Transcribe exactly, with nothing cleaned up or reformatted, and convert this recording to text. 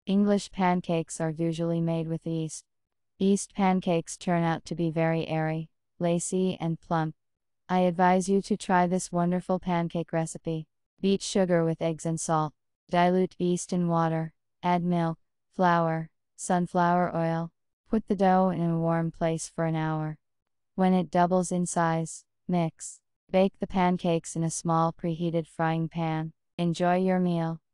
English pancakes are usually made with yeast. Yeast pancakes turn out to be very airy, lacy, and plump. I advise you to try this wonderful pancake recipe. Beat sugar with eggs and salt. Dilute yeast in water. Add milk, flour, sunflower oil. Put the dough in a warm place for an hour. When it doubles in size, mix. Bake the pancakes in a small preheated frying pan. Enjoy your meal.